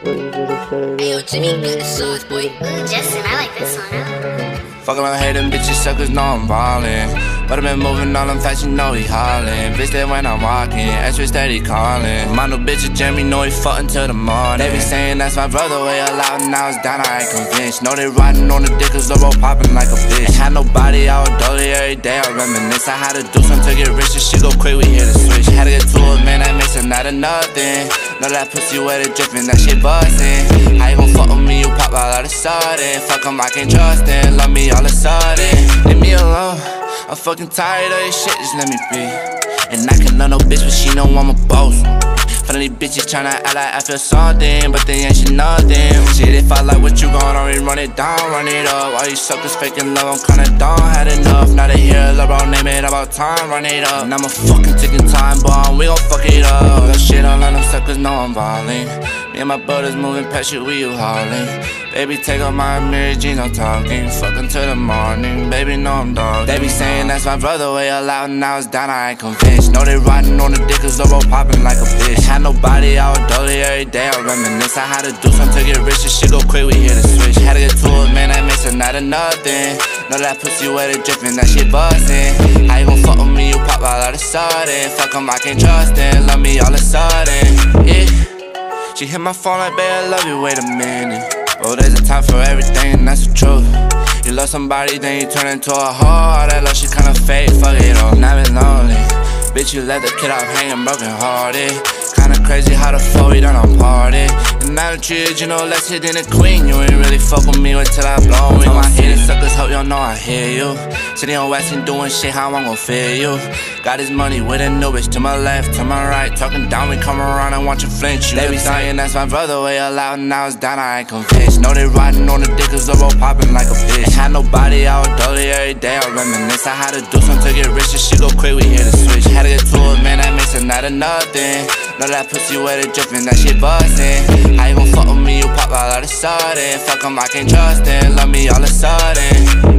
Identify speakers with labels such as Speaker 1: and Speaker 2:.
Speaker 1: Hey, yo, Jimmy, got the sauce, boy.
Speaker 2: Justin, I like this one.
Speaker 3: Fuck around, hate them bitches, suckers know I'm ballin'. But I been moving on them fast, you know he hollin'. Bitch, that when I'm walking, extra steady callin'. My new bitch is Jeremy, know he fuckin' till the morning. They be saying that's my brother, way allowed, and now it's down, I ain't convinced. Know they riding on the dick, cause the road poppin' like a bitch. Ain't had nobody, I was dolly every day, I reminisce. I had to do something to get rich, this shit go quick, we hit a switch. Had to get to it, man, that makes it not a nothing. Know that pussy where it drippin', that shit bustin'. How you gon' fuck with me, you pop out of the sudden. Fuck 'em, I can't trust them, love me all of a sudden. Leave me alone, I'm fucking tired of this shit, just let me be. And I can love no bitch, but she know I'm a boss. For these bitches tryna act like I feel something, but they ain't shit nothing. Shit, if I like what you gon' already run it down, run it up. All you suckers faking love, I'm kinda done, had enough. Now they hear love, bro, name it about time, run it up. And I'm a fucking ticking time bomb, we gon' fuck it up. That shit, all of them suckers know I'm ballin'. Me and my brothers moving past you, we you haulin'. Baby, take off my Mary Jean, I'm talking. Fuckin' till the morning, baby, know I'm dogging. They be saying that's my brother, way allowed, and now it's down, I ain't convinced. Know they riding on the dick, cause the road poppin' like a bitch. Ain't had nobody, I was dolly every day, I reminisce. I had to do something to get rich, this shit go quick, we hit a switch. Had to get to it, man, that makes it not a nothing. Know that pussy where it drippin', that shit bustin'. How you gon' fuck with me, you pop out of the sudden. Fuck 'em, I can't trust them, love me all of a sudden, yeah. She hit my phone like, babe, I love you, wait a minute. Oh, there's a time for everything, that's the truth. You love somebody, then you turn into a hoe. All that love, she kinda fake, fuck it all. Now I'm lonely. Bitch, you let the kid out hanging broken hearted. Kinda crazy how the fuck we done on party. And now the treated you know less hit than a queen. You ain't really fuck with me until I blow in. My hating suckers hope y'all know I hear you. Sitting on West and doing shit, how I'm gon' feel you. Got his money with a new bitch to my left, to my right. Talking down, we come around and want you flinch. They be saying that's my brother, way allowed, and now it's down, I ain't convinced. Know they riding on the dick, cause the road poppin' like a bitch. Ain't had nobody, I was dolly every day, I reminisce. I had to do something to get rich, this shit go quick, we hit a switch. Had to get to it, man, that makes it not a nothing. Know that pussy where it drippin', that shit bustin'. How you gon' fuck with me, you pop out of the sudden. Fuck 'em, I can't trust them, love me all of a sudden.